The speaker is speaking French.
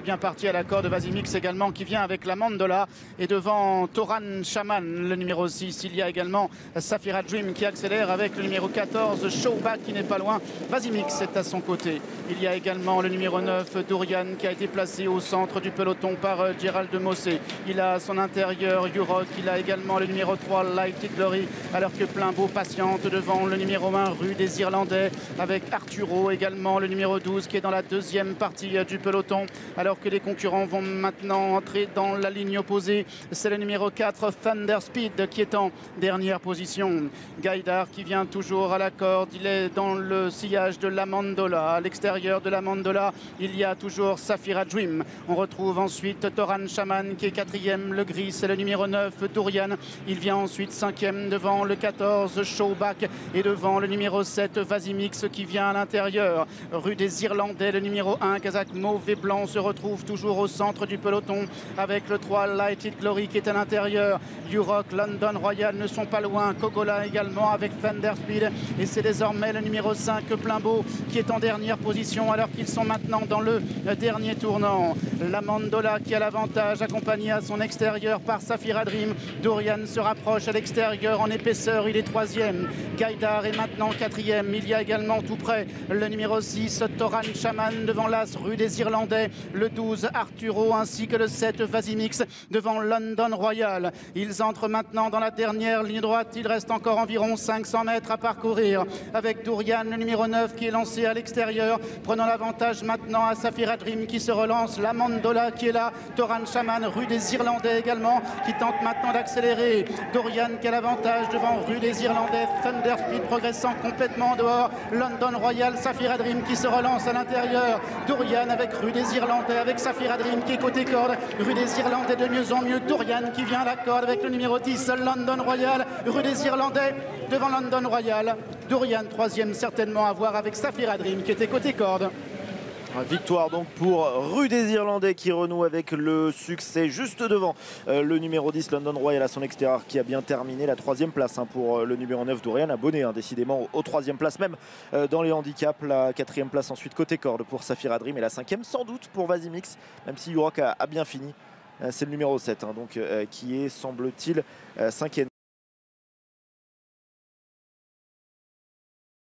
Bien parti à la corde, Vasimix également qui vient avec la Mandola. Et devant Toran Shaman, le numéro 6, il y a également Safira Dream qui accélère avec le numéro 14, Showback qui n'est pas loin. Vasimix est à son côté. Il y a également le numéro 9, Dorian, qui a été placé au centre du peloton par Gérald Mossé. Il a à son intérieur Yurok, il a également le numéro 3, Lighty Glory, alors que Plein Beau patiente devant le numéro 1, Rue des Irlandais, avec Arturo également, le numéro 12, qui est dans la deuxième partie du peloton. Alors que les concurrents vont maintenant entrer dans la ligne opposée. C'est le numéro 4, Thunder Speed, qui est en dernière position. Gaïdar qui vient toujours à la corde. Il est dans le sillage de la Mandola. À l'extérieur de la Mandola, il y a toujours Safira Dream. On retrouve ensuite Toran Shaman qui est quatrième. Le gris, c'est le numéro 9, Dorian. Il vient ensuite cinquième devant le 14, Showback. Et devant le numéro 7, Vasimix qui vient à l'intérieur. Rue des Irlandais, le numéro 1, Kazakh Mauve et Blanc, se retrouve toujours au centre du peloton avec le 3, Lighted Glory qui est à l'intérieur. Yurok, London Royal ne sont pas loin. Kogola également avec Thunder Speed. Et c'est désormais le numéro 5, Plein Beau, qui est en dernière position alors qu'ils sont maintenant dans le dernier tournant. La Mandola qui a l'avantage, accompagnée à son extérieur par Safira Dream. Dorian se rapproche à l'extérieur en épaisseur, il est troisième. Gaïdar est maintenant quatrième. Il y a également tout près le numéro 6, Toran Shaman devant l'As, Rue des Irlandais. Le 12, Arturo, ainsi que le 7, Vasimix devant London Royal. Ils entrent maintenant dans la dernière ligne droite. Il reste encore environ 500 mètres à parcourir avec Dorian, le numéro 9, qui est lancé à l'extérieur, prenant l'avantage maintenant à Safira Dream qui se relance. La Mandola qui est là. Toran Shaman, Rue des Irlandais également, qui tente maintenant d'accélérer. Dorian qui a l'avantage devant Rue des Irlandais. Thunder Speed progressant complètement en dehors. London Royal, Safira Dream qui se relance à l'intérieur. Dorian avec Rue des Irlandais, avec Safira Dream qui est côté corde. Rue des Irlandais de mieux en mieux. Dorian qui vient à la corde avec le numéro 10, London Royal. Rue des Irlandais devant London Royal. Dorian troisième certainement à voir avec Safira Dream qui était côté corde. Victoire donc pour Rue des Irlandais qui renoue avec le succès juste devant le numéro 10 London Royal à son extérieur qui a bien terminé. La troisième place pour le numéro 9 Dorian, abonné décidément aux troisième place même dans les handicaps. La quatrième place ensuite côté corde pour Safira Dream et la cinquième sans doute pour Vasimix, même si Yurok a bien fini. C'est le numéro 7 donc, qui est semble-t-il cinquième.